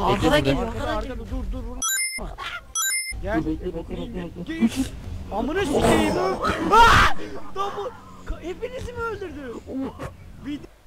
Arkadan geliyor. Arkada dur vurma. Gel. Bekle. Amına sikeyim. Aaaa! Hepinizi mi öldürdü?